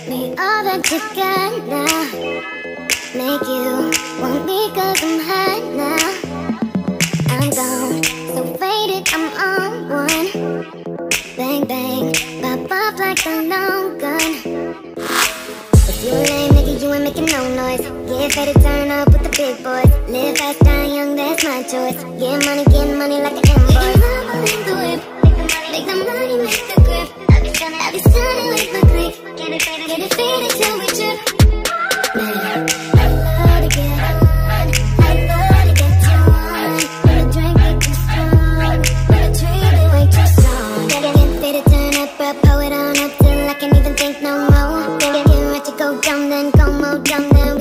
me all that you got now. Make you want me cause I'm hot now. I'm gone, so faded, I'm on one. Bang bang, pop off like a long gun. If you a lame nigga, you ain't making no noise. Get ready, turn up with the big boys. Live fast, die young, that's my choice. Get money like an invoice. Make the love in the whip, make the money, make the grip. I be stunning with my clique. Get it faded till we trip. Man, I love to get on. I love to get you on. When the drink get too strong, when the treat it way too strong. Get faded, turn up, pour it on up till I can't even think no more. Get ready to go dumb, then go more dumb, then